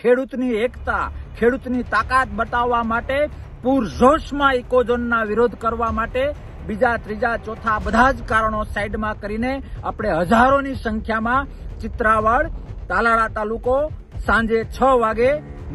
ખેડૂતની એકતા, ખેડૂતની તાકાત બતાવવા માટે પૂરજોશમાં ઇકોઝોનના વિરોધ કરવા માટે બીજા, ત્રીજા, ચોથા બધા જ કારણો સાઈડમાં કરીને આપણે હજારોની સંખ્યામાં ચિત્રાવડ, તાલાળા તાલુકો સાંજે 6 વાગે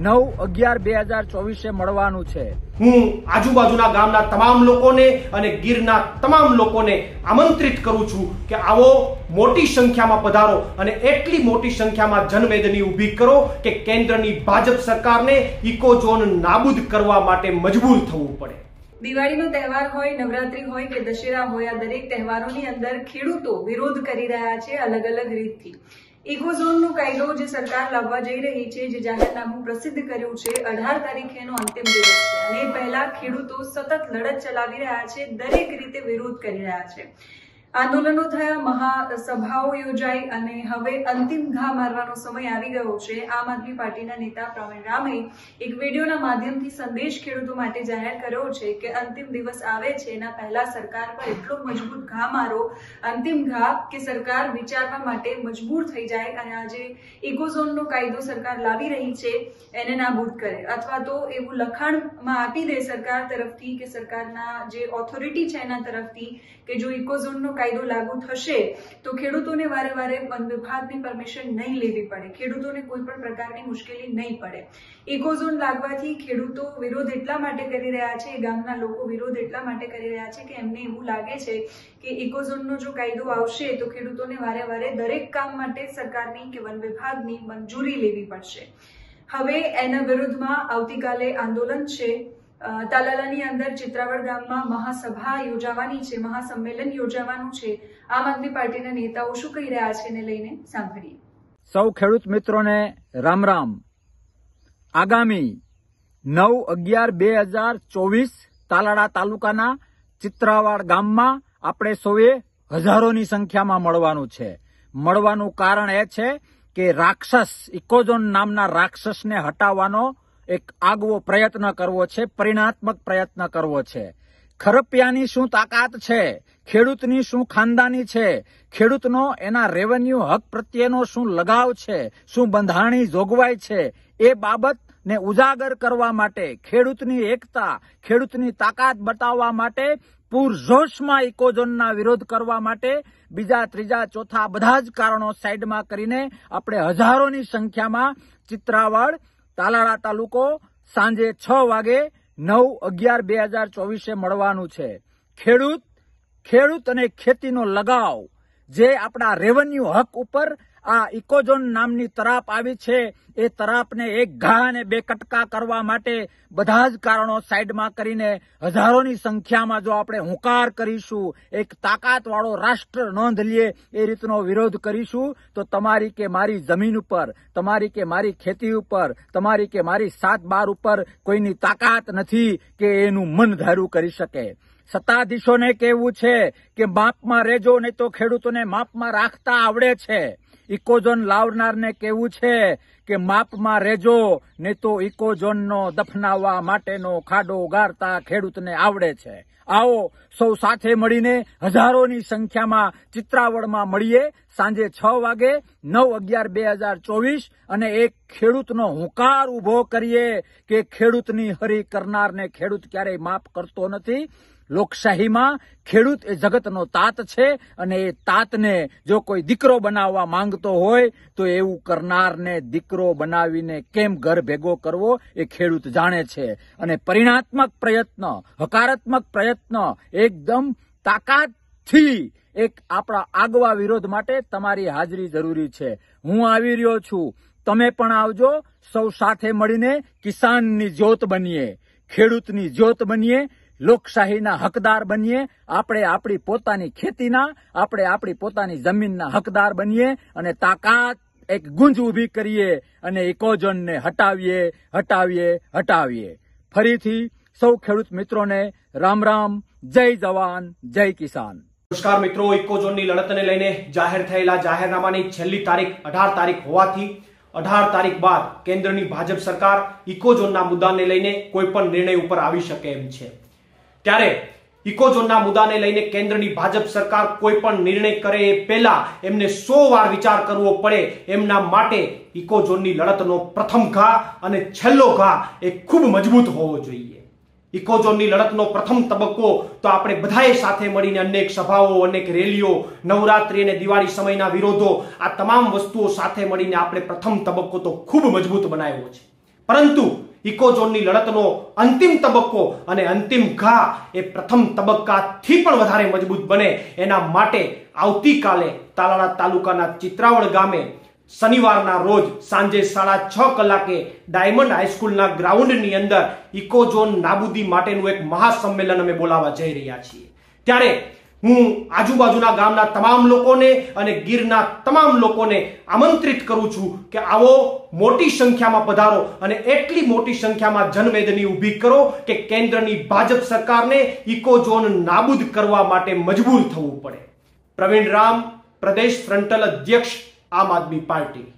9/11/2024 મળવાનું છે। હું આજુબાજુના ગામના તમામ લોકોને અને ગીરના તમામ લોકોને આમંત્રિત કરું છું કે આવો મોટી સંખ્યામાં પધારો અને એટલી મોટી સંખ્યામાં જનમેદની ઊભી કરો કે કેન્દ્રની ભાજપ સરકારને ઇકોઝોન નાબૂદ કરવા માટે મજબૂર થવું પડે। દિવાળીનો તહેવાર હોય, નવરાત્રી હોય કે દશેરા હોય, આ દરેક તહેવારોની અંદર ખેડૂતો વિરોધ કરી રહ્યા છે અલગ અલગ રીતથી। ઇકોઝોનનો કાયદો જે સરકાર લાવવા જઈ રહી છે, જે જાહેરનામું પ્રસિદ્ધ કર્યું છે, 18 તારીખે એનો અંતિમ દિવસ છે અને એ પહેલા ખેડૂતો સતત લડત ચલાવી રહ્યા છે, દરેક રીતે વિરોધ કરી રહ્યા છે। આંદોલનો થયા, મહાસભાઓ યોજાઈ અને હવે અંતિમ ઘા મારવાનો સમય આવી ગયો છે। આમ આદમી પાર્ટીના નેતા પ્રવીણ રામે એક વિડીયોના માધ્યમથી સંદેશ ખેડૂતો માટે જાહેર કર્યો છે કે અંતિમ દિવસ આવે છે, એના પહેલા સરકાર પર એટલો મજબૂત ઘા મારો, અંતિમ ઘા કે સરકાર વિચારવા માટે મજબૂર થઈ જાય અને આજે ઇકોઝોનનો કાયદો સરકાર લાવી રહી છે એને નાબૂદ કરે, અથવા તો એવું લખાણમાં આપી દે સરકાર તરફથી કે સરકારના જે ઓથોરિટી છે એના તરફથી કે જો ઇકોઝોનનો કાયદો લાગુ થશે તો ખેડૂતોને વારે વારે વન વિભાગની પરમિશન નહીં લેવી પડે, ખેડૂતોને કોઈ પણ પ્રકારની મુશ્કેલી નહીં પડે। ઇકોઝોન લાગવાથી ખેડૂતો વિરોધ એટલા માટે કરી રહ્યા છે, ગામના લોકો વિરોધ એટલા માટે કરી રહ્યા છે કે એમને એવું લાગે છે કે ઇકોઝોનનો જો કાયદો આવશે તો ખેડૂતોને વારે વારે દરેક કામ માટે સરકારની કે વન વિભાગની મંજૂરી લેવી પડશે। હવે એના વિરુદ્ધમાં આવતીકાલે આંદોલન છે। તાલાલાની અંદર ચિત્રાવડ ગામમાં મહાસભા યોજાવાની છે, મહાસંમેલન યોજાવાનું છે। આમ આદમી પાર્ટીના નેતાઓ શું કહી રહ્યા છે એને લઈને સાંભળીએ। સૌ ખેડૂત મિત્રોને રામ રામ। આગામી 9/11/2024 તાલાળા તાલુકાના ચિત્રાવડ ગામમાં આપણે સૌએ હજારોની સંખ્યામાં મળવાનું છે। મળવાનું કારણ એ છે કે રાક્ષસ ઇકોઝોન નામના રાક્ષસને હટાવવાનો એક આગવો પ્રયત્ન કરવો છે, પરિણાત્મક પ્રયત્ન કરવો છે। ખરપિયાની શું તાકાત છે, ખેડૂતની શું ખાનદાની છે, ખેડૂતનો એના રેવન્યુ હક પ્રત્યેનો શું લગાવ છે, શું બંધારણી જોગવાઈ છે, એ બાબતને ઉજાગર કરવા માટે, ખેડૂતની એકતા, ખેડૂતની તાકાત બતાવવા માટે પૂરજોશમાં ઇકોઝોનના વિરોધ કરવા માટે બીજા, ત્રીજા, ચોથા બધા જ કારણો સાઈડમાં કરીને આપણે હજારોની સંખ્યામાં ચિત્રાવડ, તાલાળા તાલુકો સાંજે 6 વાગે 9/11/2024 મળવાનું છે। ખેડૂત અને ખેતીનો લગાવ, જે આપણા રેવન્યુ હક ઉપર આ ઇકોઝોન નામની તરાપ આવી છે, એ તરાપને એક ઘા અને બે કટકા કરવા માટે બધા જ કારણો સાઈડમાં કરીને હજારોની સંખ્યામાં જો આપણે હુંકાર કરીશું, એક તાકાતવાળો રાષ્ટ્ર નોંધ લે એ રીતનો વિરોધ કરીશું તો તમારી કે મારી જમીન ઉપર, તમારી કે મારી ખેતી ઉપર, તમારી કે મારી 7 બાર ઉપર કોઈની તાકાત નથી કે એનું મન ધાર્યું કરી શકે। સત્તાધીશોને કહેવું છે કે માપમાં રહેજો, નહીં તો ખેડૂતોને માપમાં રાખતા આવડે છે। ઇકોઝોન લાવનારને કહેવું છે કે માપમાં રહેજો, નહીં તો ઇકોઝોનનો દફનાવવા માટેનો ખાડો ગાળતા ખેડૂતને આવડે છે। આવો સૌ સાથે મળીને હજારોની સંખ્યામાં ચિત્રાવડમાં મળીએ સાંજે 6 વાગે 9/11/2024 અને એક ખેડૂતનો હુંકાર ઉભો કરીએ કે ખેડૂતની હરી કરનારને ખેડૂત ક્યારેય માફ કરતો નથી। લોકશાહીમાં ખેડૂત એ જગતનો તાત છે અને એ તાતને જો કોઈ દીકરો બનાવવા માંગતો હોય તો એવું કરનારને દીકરો બનાવીને કેમ ઘર ભેગો કરવો એ ખેડૂત જાણે છે। અને પરિણાત્મક પ્રયત્ન, હકારાત્મક પ્રયત્ન, એકદમ તાકાતથી એક આપણા આગવા વિરોધ માટે તમારી હાજરી જરૂરી છે। હું આવી રહ્યો છું, તમે પણ આવજો। સૌ સાથે મળીને કિસાનની જ્યોત બનીએ, ખેડૂતની જ્યોત બનીએ, લોકશાહીના હકદાર બનીએ। આપણે આપણી પોતાની ખેતીના, આપણે આપણી પોતાની જમીનના હકદાર બનીએ અને તાકાત એક ગુંજ ઊભી કરીએ અને ઇકોઝોનને હટાવીએ। ફરીથી સૌ ખેડૂત મિત્રોને રામ રામ, જય જવાન, જય કિસાન। નમસ્કાર મિત્રો, ઇકોઝોનની લડતને લઈને જાહેર થયેલા જાહેરનામાની છેલ્લી તારીખ 18 તારીખ હોવાથી 18 તારીખ બાદ કેન્દ્રની ભાજપ સરકાર ઇકોઝોનના મુદ્દાને લઈને કોઈ પણ નિર્ણય ઉપર આવી શકે એમ છે। ત્યારે ઇકોઝોનના મુદ્દાને લઈને કેન્દ્રની ભાજપ સરકાર કોઈ પણ નિર્ણય કરે એ પહેલા એમને 100 વાર વિચાર કરવો પડે. એમના માટે ઇકોઝોનની લડતનો પ્રથમ ઘા અને છેલ્લો ઘા એ ખૂબ મજબૂત હોવો જોઈએ. ઇકોઝોનની લડતનો પ્રથમ તબક્કો તો આપણે બધાએ સાથે મળીને અનેક સભાઓ, અનેક રેલીઓ, નવરાત્રી અને દિવાળી સમયના વિરોધો, આ તમામ વસ્તુઓ સાથે મળીને આપણે પ્રથમ તબક્કો તો ખૂબ મજબૂત બનાવ્યો છે. પરંતુ ઇકોઝોનની લડતનો અંતિમ તબક્કો અને અંતિમ ઘા એ પ્રથમ તબક્કાથી પણ વધારે મજબૂત બને એના માટે આવતીકાલે તાલાળા તાલુકાના ચિત્રાવળ ગામે શનિવારના રોજ સાંજે 6:30 કલાકે ડાયમંડ હાઈસ્કૂલના ગ્રાઉન્ડની અંદર ઇકોઝોન નાબૂદી માટેનું એક મહાસંમેલન અમે બોલાવવા જઈ રહ્યા છીએ. ત્યારે હું આજુબાજુના ગામના તમામ લોકોને અને ગીરના તમામ લોકોને આમંત્રિત કરું છું કે આવો મોટી સંખ્યામાં પધારો અને એટલી મોટી સંખ્યામાં જનમેદની ઊભી કરો કે કેન્દ્રની ભાજપ સરકારને ઇકોઝોન નાબૂદ કરવા માટે મજબૂર થવું પડે. પ્રવીણ રામ, પ્રદેશ ફ્રન્ટલ અધ્યક્ષ, આમ આદમી પાર્ટી.